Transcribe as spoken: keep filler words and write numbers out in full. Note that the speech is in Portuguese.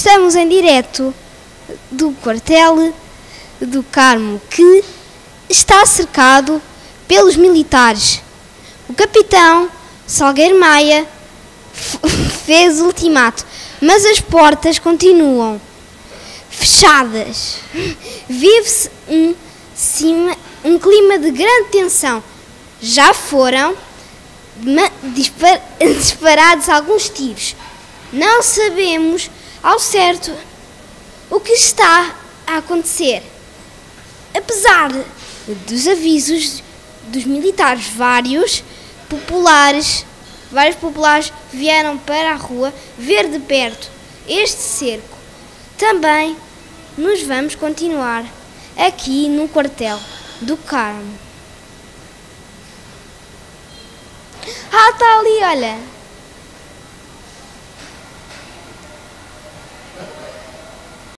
Estamos em direto do quartel do Carmo, que está cercado pelos militares. O capitão Salgueiro Maia fez ultimato, mas as portas continuam fechadas. Vive-se um, um clima de grande tensão. Já foram dispar, disparados alguns tiros. Não sabemos ao certo o que está a acontecer. Apesar dos avisos dos militares, vários populares, vários populares vieram para a rua ver de perto este cerco. Também nos vamos continuar aqui no quartel do Carmo. Ah, está ali, olha.